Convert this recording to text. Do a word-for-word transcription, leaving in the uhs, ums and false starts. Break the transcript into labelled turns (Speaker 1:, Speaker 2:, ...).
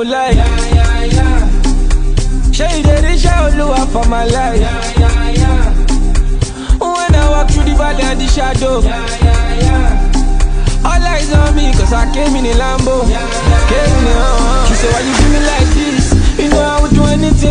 Speaker 1: like.
Speaker 2: Yeah, yeah, yeah.
Speaker 1: Shey you dey show Oluwa for my life.
Speaker 2: Yeah, yeah, yeah.
Speaker 1: When I walk through the valley and the shadow,
Speaker 2: Yeah, yeah, yeah.
Speaker 1: all eyes on me, cause I came in a Lambo.
Speaker 2: Yeah, yeah,
Speaker 1: Came in a, uh, she said, why you do me like this? You know I would do anything